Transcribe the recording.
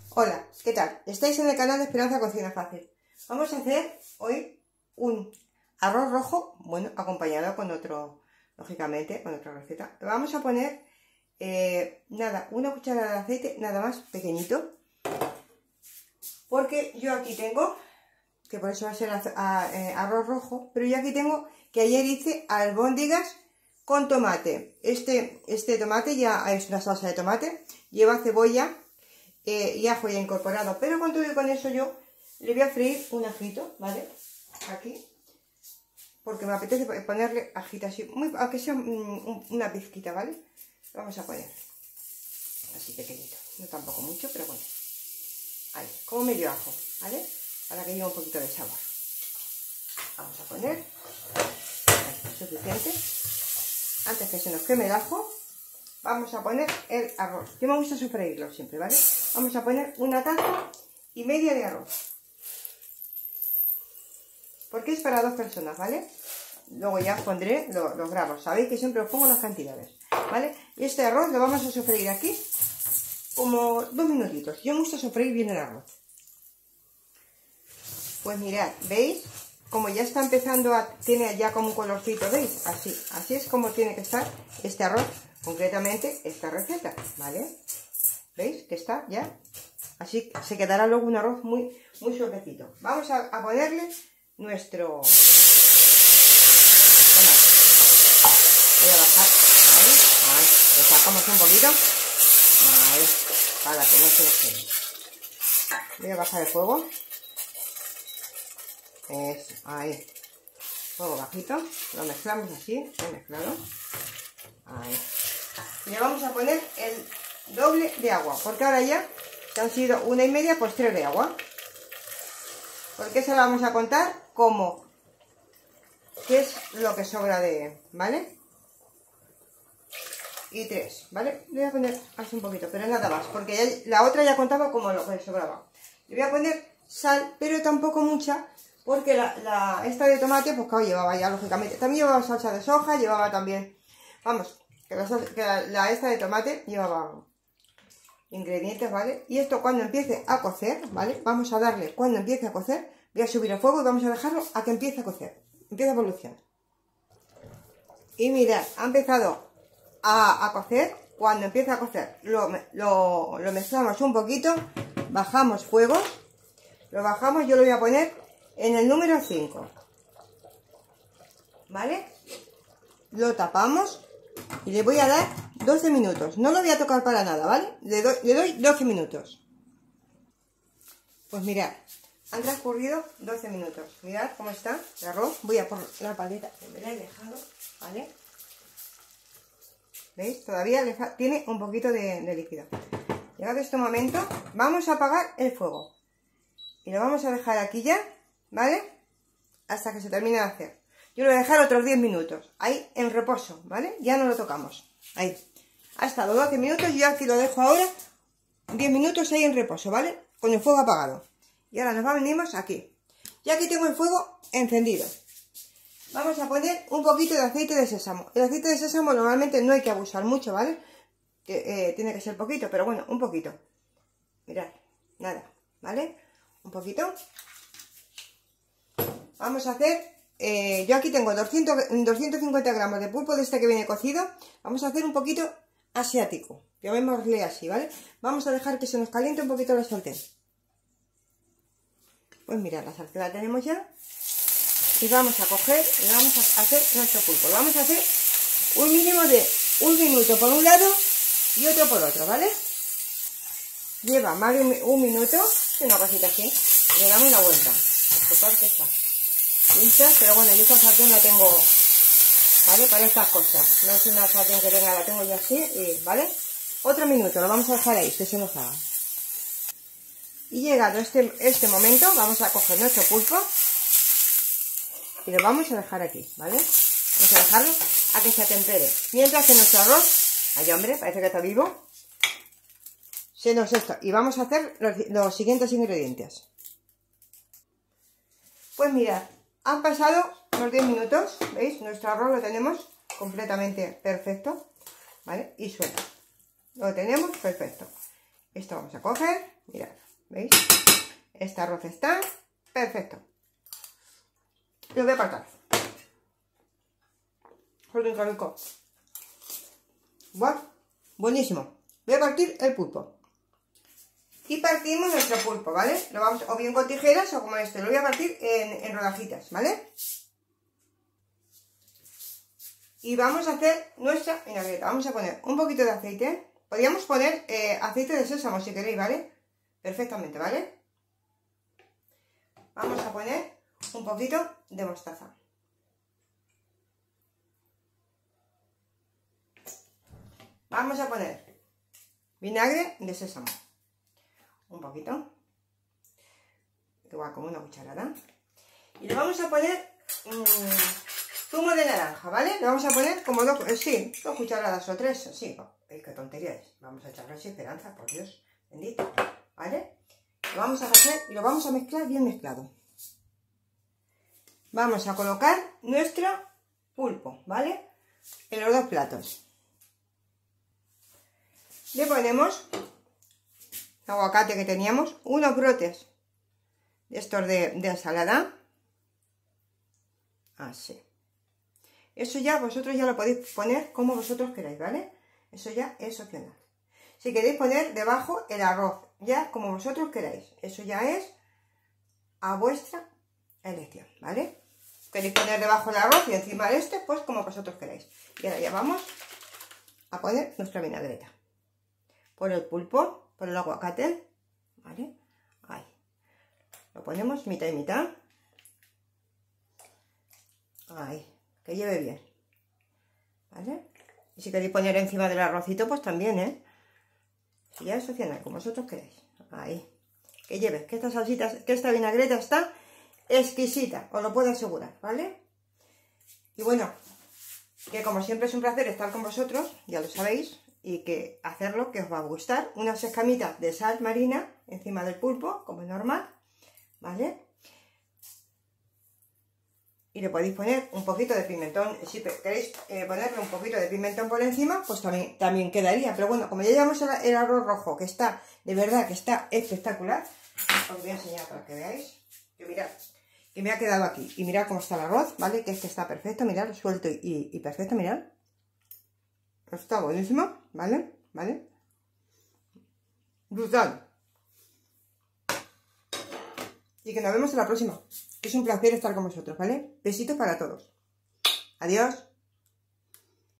Hola, ¿qué tal? Estáis en el canal de Esperanza Cocina Fácil. Vamos a hacer hoy un arroz rojo, bueno, acompañado con otro, lógicamente, con otra receta. Vamos a poner, una cucharada de aceite, nada más, pequeñito. Porque yo aquí tengo, que por eso va a ser arroz rojo, pero yo aquí tengo que ayer hice albóndigas con tomate. Este tomate ya es una salsa de tomate, lleva cebolla y ajo ya incorporado, pero con todo y con eso yo le voy a freír un ajito, ¿vale? Aquí, porque me apetece ponerle ajito así, aunque sea una pizquita, ¿vale? Vamos a poner así pequeñito, no tampoco mucho, pero bueno, ahí, como medio ajo, ¿vale? Para que lleve un poquito de sabor. Vamos a poner ahí, suficiente. Antes que se nos queme el ajo, vamos a poner el arroz. Yo me gusta sofreírlo siempre, ¿vale? Vamos a poner una taza y media de arroz. Porque es para 2 personas, ¿vale? Luego ya os pondré los gramos. Sabéis que siempre os pongo las cantidades, ¿vale? Y este arroz lo vamos a sofreír aquí como 2 minutitos. Yo me gusta sofreír bien el arroz. Pues mirad, ¿veis? Como ya está empezando tiene ya como un colorcito, ¿veis? Así es como tiene que estar este arroz, concretamente esta receta, ¿vale? ¿Veis? Que está ya, así se quedará luego un arroz muy suavecito. Vamos a ponerle nuestro tomate. Voy a bajar, ¿vale? Ahí, le sacamos un poquito, ahí, para que no se nos quede. Voy a bajar el fuego. Eso, ahí, fuego bajito, lo mezclamos así, he mezclado, ahí, y le vamos a poner el doble de agua, porque ahora ya, que han sido 1 y media, pues 3 de agua, porque se la vamos a contar como, qué es lo que sobra ¿vale? Y 3, ¿vale? Le voy a poner así un poquito, pero nada más, porque ya, la otra ya contaba como lo que sobraba. Le voy a poner sal, pero tampoco mucha, porque esta de tomate, pues claro, llevaba ya, lógicamente, también llevaba salsa de soja, llevaba también, vamos, que esta de tomate llevaba ingredientes, ¿vale? Y esto cuando empiece a cocer, ¿vale? Vamos a darle, cuando empiece a cocer, voy a subir el fuego y vamos a dejarlo a que empiece a cocer, empiece a evolucionar. Y mirad, ha empezado a cocer. Cuando empieza a cocer, lo mezclamos un poquito, bajamos fuego, lo bajamos, yo lo voy a poner en el número 5, ¿vale? Lo tapamos y le voy a dar 12 minutos. No lo voy a tocar para nada, ¿vale? Le doy 12 minutos. Pues mirad, han transcurrido 12 minutos. Mirad cómo está el arroz. Voy a por la paleta que me la he dejado, ¿vale? ¿Veis? Todavía tiene un poquito de líquido. Llegado este momento, vamos a apagar el fuego. Y lo vamos a dejar aquí ya, ¿vale? Hasta que se termine de hacer. Yo lo voy a dejar otros 10 minutos. Ahí en reposo, ¿vale? Ya no lo tocamos. Ahí. Ha estado 12 minutos. Yo aquí lo dejo ahora 10 minutos ahí en reposo, ¿vale? Con el fuego apagado. Y ahora nos venimos aquí. Y aquí tengo el fuego encendido. Vamos a poner un poquito de aceite de sésamo. El aceite de sésamo normalmente no hay que abusar mucho, ¿vale? Tiene que ser poquito, pero bueno, un poquito. Mirad, nada, ¿vale? Un poquito. Vamos a hacer, yo aquí tengo 250 gramos de pulpo de este que viene cocido. Vamos a hacer un poquito asiático, llamémosle así, ¿vale? Vamos a dejar que se nos caliente un poquito la sartén. Pues mirad, la sartén la tenemos ya. Y vamos a coger y vamos a hacer nuestro pulpo. Lo vamos a hacer un mínimo de 1 minuto por un lado y otro por otro, ¿vale? Lleva más de un minuto, una cosita así, le damos la vuelta. Total que está lista, pero bueno, yo esta sartén la tengo, ¿vale? Para estas cosas. No es una sartén que tenga, la tengo yo así, y, ¿vale? Otro minuto, lo vamos a dejar ahí, que se nos haga. Y llegado este momento, vamos a coger nuestro pulpo y lo vamos a dejar aquí, ¿vale? Vamos a dejarlo a que se atempere. Mientras que nuestro arroz, ay hombre, parece que está vivo, se nos esto. Y vamos a hacer los siguientes ingredientes. Pues mirad, han pasado unos 10 minutos, ¿veis? Nuestro arroz lo tenemos completamente perfecto, ¿vale? Y suena. Lo tenemos perfecto. Esto vamos a coger, mirad. ¿Veis? Este arroz está perfecto. Lo voy a apartar. Joder, qué rico. ¡Buah! Buenísimo. Voy a partir el pulpo. Y partimos nuestro pulpo, ¿vale? Lo vamos, o bien con tijeras o como esto. Lo voy a partir en rodajitas, ¿vale? Y vamos a hacer nuestra vinagreta. Vamos a poner un poquito de aceite. Podríamos poner aceite de sésamo si queréis, ¿vale? Perfectamente, ¿vale? Vamos a poner un poquito de mostaza. Vamos a poner vinagre de sésamo. Un poquito. Igual como una cucharada. Y le vamos a poner zumo de naranja, ¿vale? Le vamos a poner como dos cucharadas o 3, sí. Qué tontería es. Vamos a echarle así, Esperanza, por Dios bendito, ¿vale? Lo vamos a hacer y lo vamos a mezclar bien mezclado. Vamos a colocar nuestro pulpo, ¿vale? En los dos platos. Le ponemos el aguacate que teníamos, unos brotes de estos de ensalada. Así. Eso ya vosotros ya lo podéis poner como vosotros queráis, ¿vale? Eso ya es opcional. Si queréis poner debajo el arroz, ya como vosotros queráis. Eso ya es a vuestra elección, ¿vale? Queréis poner debajo el arroz y encima de este, pues como vosotros queráis. Y ahora ya vamos a poner nuestra vinagreta. Por el pulpo, por el aguacate, ¿vale? Ahí. Lo ponemos mitad y mitad. Ahí, que lleve bien, ¿vale? Y si queréis poner encima del arrocito, pues también, ¿eh? Si ya es opcional, como vosotros queráis. Ahí. Que lleve, que esta salsita, que esta vinagreta está exquisita, os lo puedo asegurar, ¿vale? Y bueno, que como siempre es un placer estar con vosotros, ya lo sabéis, y que hacerlo, que os va a gustar. Unas escamitas de sal marina encima del pulpo, como es normal, ¿vale? Y le podéis poner un poquito de pimentón. Si queréis ponerle un poquito de pimentón por encima, pues también quedaría. Pero bueno, como ya llevamos el arroz rojo, que está, de verdad, que está espectacular, os voy a enseñar para que veáis. Que mirad, que me ha quedado aquí. Y mirad cómo está el arroz, ¿vale? Que es que está perfecto, mirad, suelto y perfecto, mirad. Está buenísimo, ¿vale? ¿Vale? Brutal. Y que nos vemos en la próxima. Es un placer estar con vosotros, ¿vale? Besitos para todos. Adiós.